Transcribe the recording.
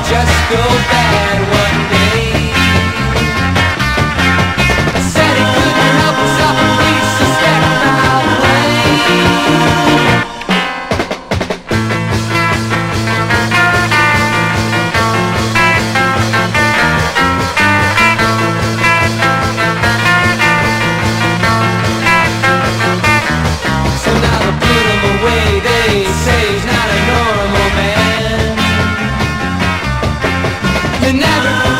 just go bad one day. I said he couldn't help himself and please suspect foul play. So now they put him away, they say he's not a normal man. You never